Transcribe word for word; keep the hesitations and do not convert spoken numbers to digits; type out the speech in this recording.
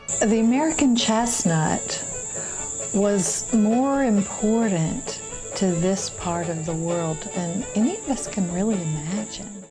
The American chestnut was more important to this part of the world than any of us can really imagine.